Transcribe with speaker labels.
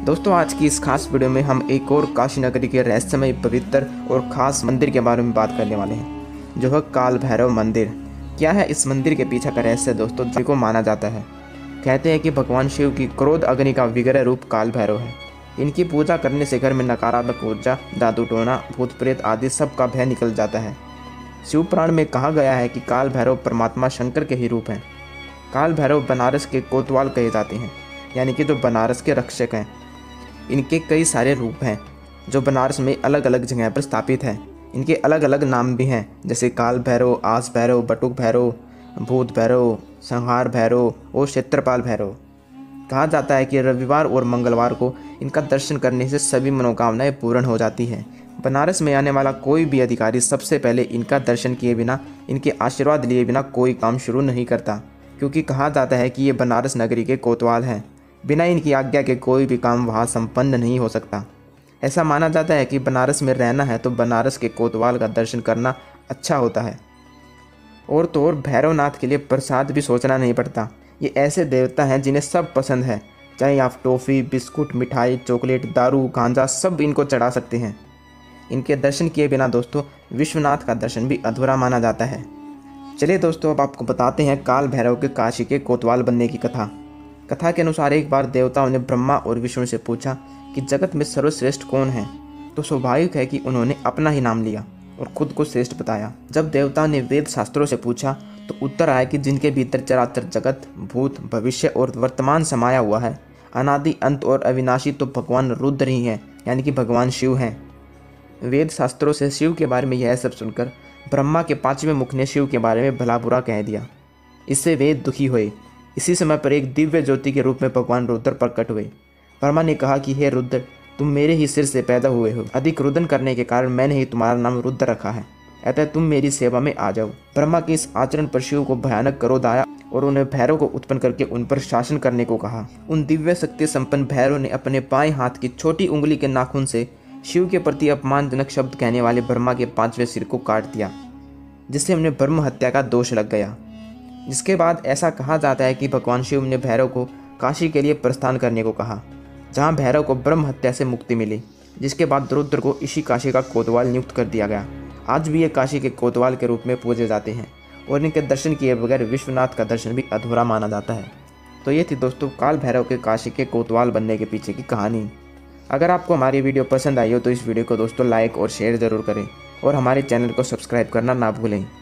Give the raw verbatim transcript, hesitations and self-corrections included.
Speaker 1: दोस्तों आज की इस खास वीडियो में हम एक और काशी नगरी के रहस्यमय पवित्र और खास मंदिर के बारे में बात करने वाले हैं, जो है काल भैरव मंदिर। क्या है इस मंदिर के पीछे का रहस्य दोस्तों, जिसको माना जाता है। कहते हैं कि भगवान शिव की क्रोध अग्नि का विग्रह रूप काल भैरव है। इनकी पूजा करने से घर में नकारात्मक ऊर्जा, जादू टोना, भूत प्रेत आदि सब का भय निकल जाता है। शिव पुराण में कहा गया है कि काल भैरव परमात्मा शंकर के ही रूप हैं। काल भैरव बनारस के कोतवाल कहे जाते हैं, यानी कि जो बनारस के रक्षक हैं। इनके कई सारे रूप हैं जो बनारस में अलग अलग जगह पर स्थापित हैं। इनके अलग अलग नाम भी हैं, जैसे काल भैरव, आस भैरव, बटुक भैरव, भूत भैरव, संहार भैरव और क्षेत्रपाल भैरव। कहा जाता है कि रविवार और मंगलवार को इनका दर्शन करने से सभी मनोकामनाएं पूर्ण हो जाती हैं। बनारस में आने वाला कोई भी अधिकारी सबसे पहले इनका दर्शन किए बिना, इनके आशीर्वाद लिए बिना कोई काम शुरू नहीं करता, क्योंकि कहा जाता है कि ये बनारस नगरी के कोतवाल हैं। बिना इनकी आज्ञा के कोई भी काम वहाँ संपन्न नहीं हो सकता। ऐसा माना जाता है कि बनारस में रहना है तो बनारस के कोतवाल का दर्शन करना अच्छा होता है। और तो और भैरवनाथ के लिए प्रसाद भी सोचना नहीं पड़ता। ये ऐसे देवता हैं जिन्हें सब पसंद है, चाहे आप टॉफ़ी, बिस्कुट, मिठाई, चॉकलेट, दारू, गांजा सब इनको चढ़ा सकते हैं। इनके दर्शन किए बिना दोस्तों विश्वनाथ का दर्शन भी अधूरा माना जाता है। चलिए दोस्तों अब आपको बताते हैं काल भैरव के काशी के कोतवाल बनने की कथा। कथा के अनुसार एक बार देवताओं ने ब्रह्मा और विष्णु से पूछा कि जगत में सर्वश्रेष्ठ कौन है, तो स्वाभाविक है कि उन्होंने अपना ही नाम लिया और खुद को श्रेष्ठ बताया। जब देवताओं ने वेद शास्त्रों से पूछा तो उत्तर आया कि जिनके भीतर चराचर जगत, भूत, भविष्य और वर्तमान समाया हुआ है, अनादि, अंत और अविनाशी, तो भगवान रुद्र ही हैं, यानी कि भगवान शिव हैं। वेद शास्त्रों से शिव के बारे में यह सब सुनकर ब्रह्मा के पांचवें मुख ने शिव के बारे में भला बुरा कह दिया। इससे वेद दुखी हुए। इसी समय पर एक दिव्य ज्योति के रूप में भगवान रुद्र प्रकट हुए। ब्रह्मा ने कहा कि हे रुद्र, तुम मेरे ही सिर से पैदा हुए हो। अधिक रुदन करने के कारण मैंने ही तुम्हारा नाम रुद्र रखा है, अतः तुम मेरी सेवा में आ जाओ। ब्रह्मा के इस आचरण पर शिव को भयानक क्रोध आया और उन्हें भैरव को उत्पन्न करके उन पर शासन करने को कहा। उन दिव्य शक्ति संपन्न भैरव ने अपने बाएं हाथ की छोटी उंगली के नाखून से शिव के प्रति अपमानजनक शब्द कहने वाले ब्रह्मा के पांचवें सिर को काट दिया, जिससे उन्हें ब्रह्म हत्या का दोष लग गया। जिसके बाद ऐसा कहा जाता है कि भगवान शिव ने भैरव को काशी के लिए प्रस्थान करने को कहा, जहां भैरव को ब्रह्म हत्या से मुक्ति मिली। जिसके बाद रुद्र को इसी काशी का कोतवाल नियुक्त कर दिया गया। आज भी ये काशी के कोतवाल के रूप में पूजे जाते हैं और इनके दर्शन किए बगैर विश्वनाथ का दर्शन भी अधूरा माना जाता है। तो ये थी दोस्तों काल भैरव के काशी के कोतवाल बनने के पीछे की कहानी। अगर आपको हमारी वीडियो पसंद आई हो तो इस वीडियो को दोस्तों लाइक और शेयर ज़रूर करें और हमारे चैनल को सब्सक्राइब करना ना भूलें।